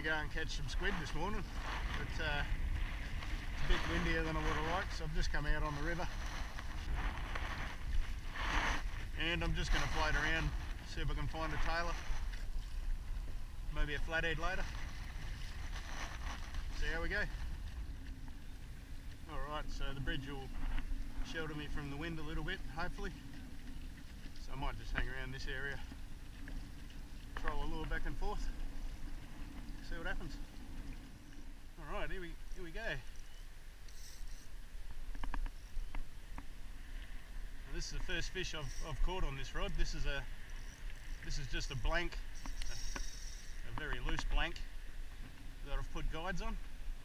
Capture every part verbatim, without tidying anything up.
go and catch some squid this morning, but uh, it's a bit windier than I would have liked, so I've just come out on the river. And I'm just going to float around, see if I can find a Tailor. Maybe a flathead later. See how we go. Alright, so the bridge will shelter me from the wind a little bit, hopefully. So I might just hang around this area, troll a lure back and forth, see what happens. Alright, here we, here we go. Now, this is the first fish I've, I've caught on this rod. This is a this is just a blank, a, a very loose blank that I've put guides on.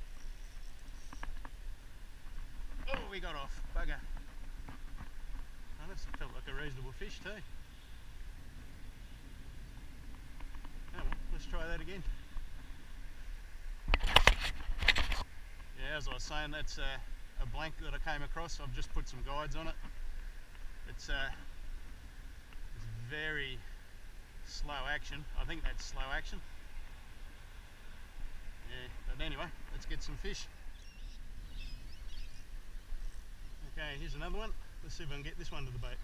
Oh, we got off, bugger. Oh, that felt like a reasonable fish too. Oh well, let's try that again. Yeah, as I was saying, that's a, a blank that I came across. I've just put some guides on it. It's, uh, it's very slow action. I think that's slow action. Yeah, but anyway, let's get some fish. Okay, here's another one. Let's see if I can get this one to the boat.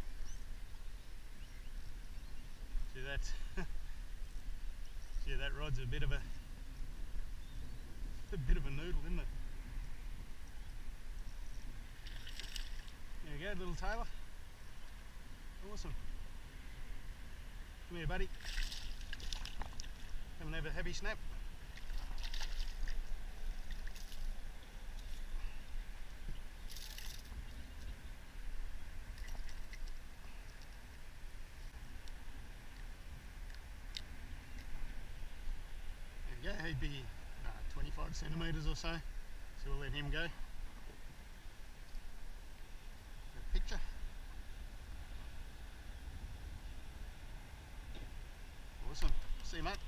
See that? See, that rod's a bit of a a bit of a noodle, isn't it? There you go, little Tailor. Awesome. Come here, buddy. Come and have a heavy snap. There you go, he'd be uh, twenty-five centimetres or so, so we'll let him go. A picture. Awesome. See you, mate.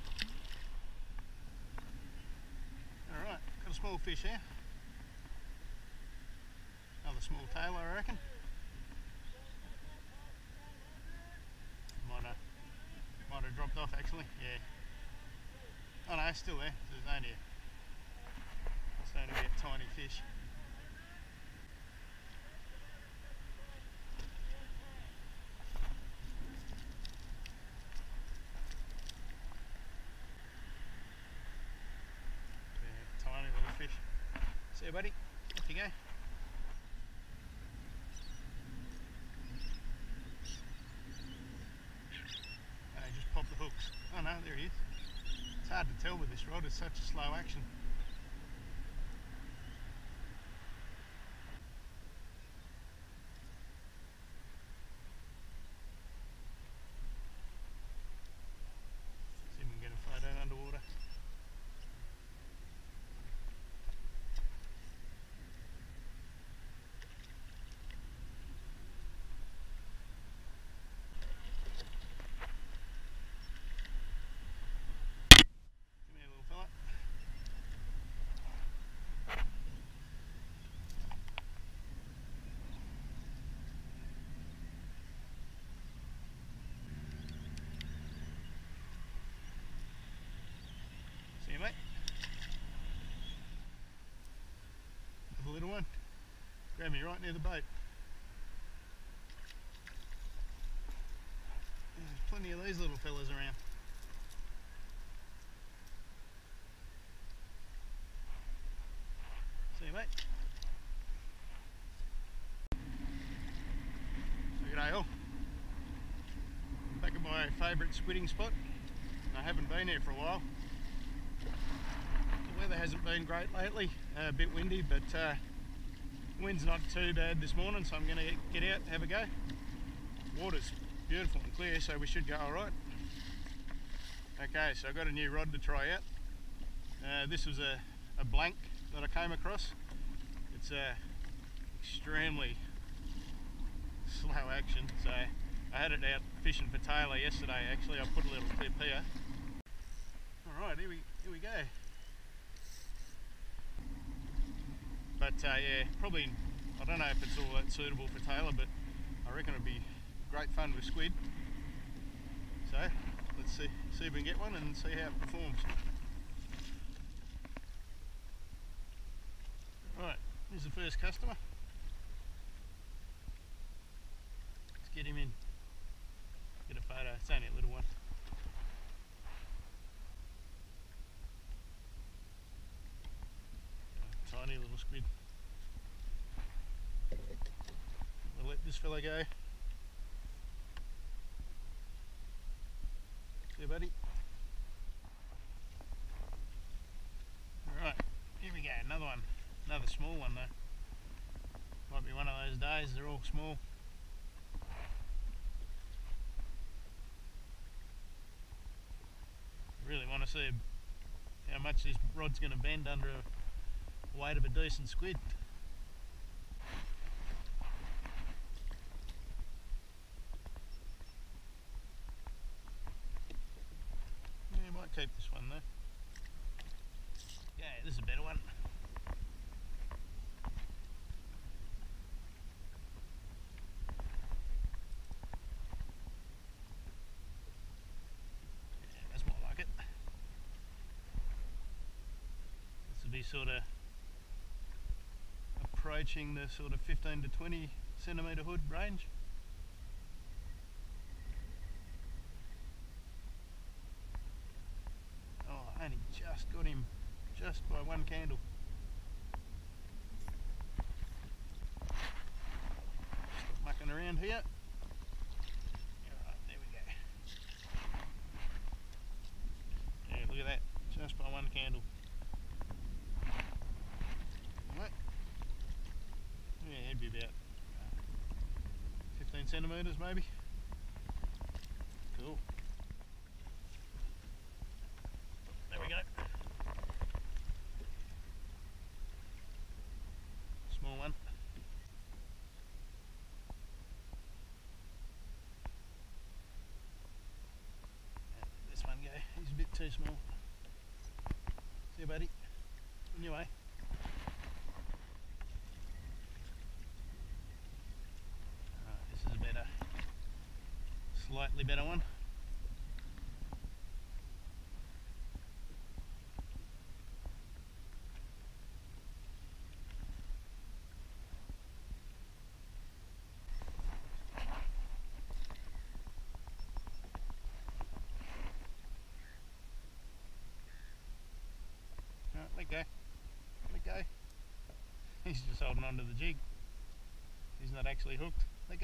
Alright, got a small fish here. Another small Tailor, I reckon. Might have, might have dropped off actually, yeah. Oh no, still there. There's only a, it's only a tiny fish. Yeah, tiny little fish. See you, buddy. Off you go. Oh, just pop the hooks. Oh no, there he is. It's hard to tell with this rod, it's such a slow action. See if we can get a photo underwater. See you, mate. Have a little one. Grab me right near the boat. There's plenty of these little fellas around. See you, mate. So g'day all. Back at my favourite squidding spot. I haven't been here for a while. The weather hasn't been great lately, uh, a bit windy, but uh, wind's not too bad this morning, so I'm going to get out and have a go. Water's beautiful and clear, so we should go alright. Okay, so I've got a new rod to try out. Uh, this was a, a blank that I came across. It's uh, extremely slow action, so I had it out fishing for Tailor yesterday actually. I put a little clip here. Alright, here we, here we go. But uh, yeah, probably, I don't know if it's all that suitable for Tailor, but I reckon it'd be great fun with squid. So let's see, see if we can get one and see how it performs. Here's the first customer. Let's get him in. Get a photo. It's only a little one. Tiny little squid. We'll let this fella go. See you, buddy. Alright, here we go, another one. Another small one though. Might be one of those days, they're all small. I really want to see how much this rod's going to bend under a weight of a decent squid. Yeah, I might keep this one though. Yeah, this is a better one. Yeah, that's more like it. This will be sort of approaching the sort of fifteen to twenty centimetre hood range. Oh, I only just got him just by one candle. Stop mucking around here. Alright, there we go. Yeah, look at that, just by one candle. Right. Yeah, it'd be about fifteen centimetres maybe. Cool. There we go. Small one. Let this one go. He's a bit too small. See you, buddy. On your way. Slightly better one. Right, let go. Let go. He's just holding on to the jig. He's not actually hooked. Let go.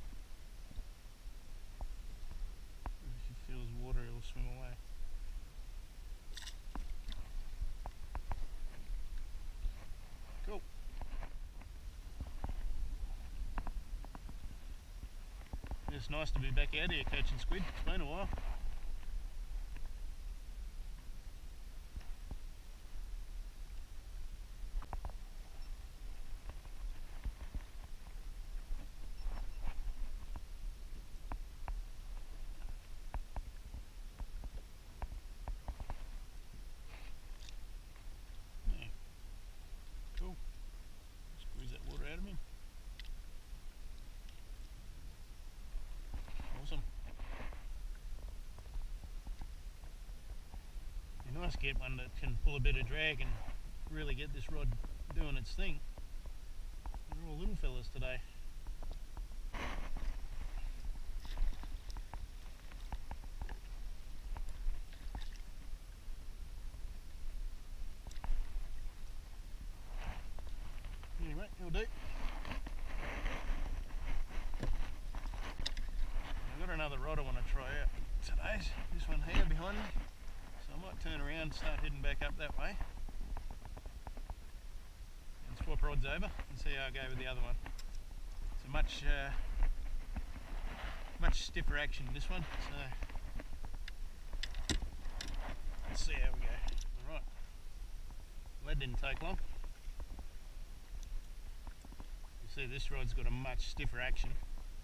Feels water, he'll swim away. Cool. It's nice to be back out here catching squid. It's been a while. Nice to get one that can pull a bit of drag and really get this rod doing its thing. They're all little fellas today. Anyway, it'll do. I've got another rod I want to try out today. This one here behind me. So I might turn around and start heading back up that way and swap rods over and see how I go with the other one. It's a much uh, much stiffer action, this one, so let's see how we go. Alright, that didn't take long. You see this rod's got a much stiffer action.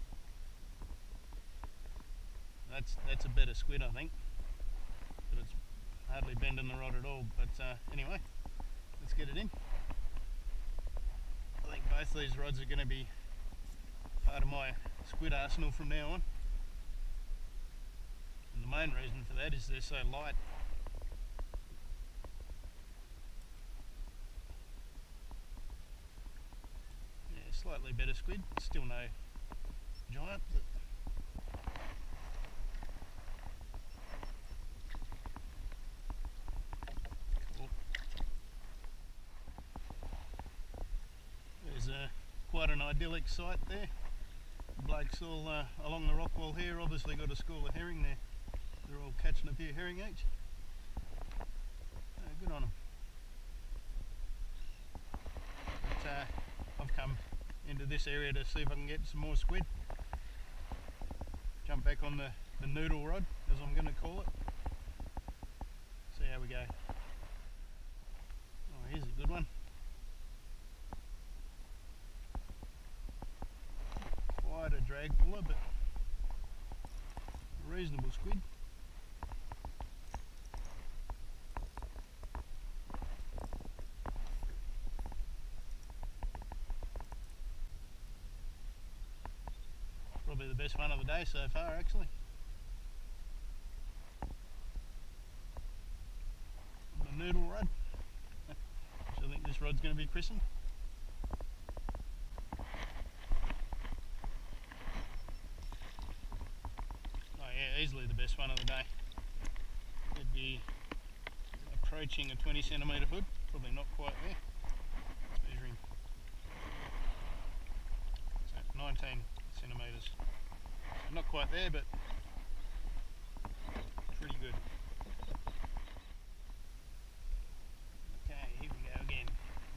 That's, that's a better squid, I think, but it's hardly bending the rod at all. But uh, anyway, let's get it in. I think both these rods are going to be part of my squid arsenal from now on. And the main reason for that is they're so light. slightly better squid, still no giant, but cool. There's a, quite an idyllic site there. The blokes all uh, along the rock wall here obviously got a school of herring there. They're all catching a few herring each. Uh, good on them. But uh, I've come into this area to see if I can get some more squid. Jump back on the, the noodle rod, as I'm going to call it. See how we go. Oh, here's a good one. Quite a drag puller, but a reasonable squid. Probably the best one of the day so far, actually. The noodle rod. So I think this rod's going to be christened. Oh yeah, easily the best one of the day. It'd be approaching a twenty centimetre hood, probably not quite there. It's measuring so nineteen centimetres. Not quite there, but pretty good. Okay, here we go again.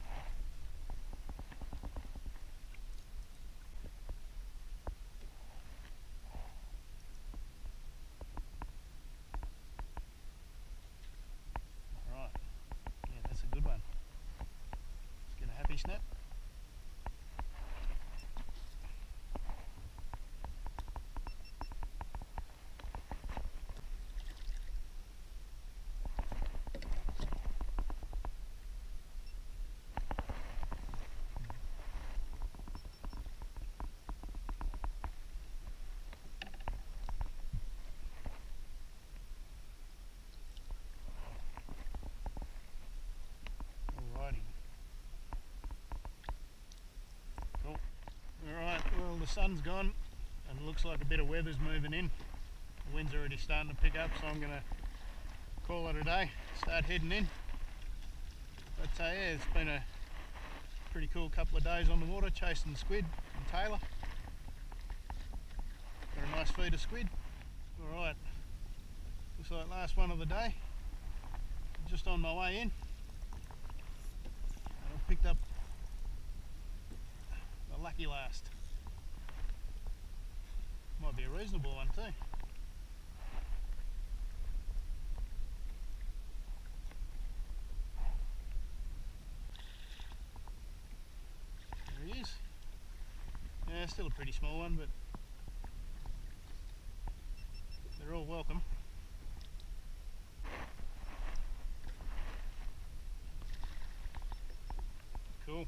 Alright, yeah, that's a good one. Let's get a happy snap. The sun's gone and it looks like a bit of weather's moving in. The wind's already starting to pick up, so I'm going to call it a day, start heading in. But uh, yeah, it's been a pretty cool couple of days on the water chasing squid and Tailor. Got a nice feed of squid. Alright, looks like last one of the day. Just on my way in, I've picked up the lucky last. Might be a reasonable one too. There he is. Yeah, still a pretty small one, but they're all welcome. Cool.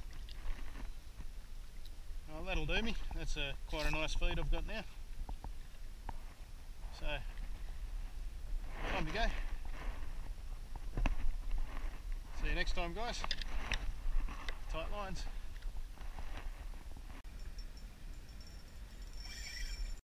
Well, that'll do me. That's a, quite a nice feed I've got now. So, time to go. See you next time, guys. Tight lines.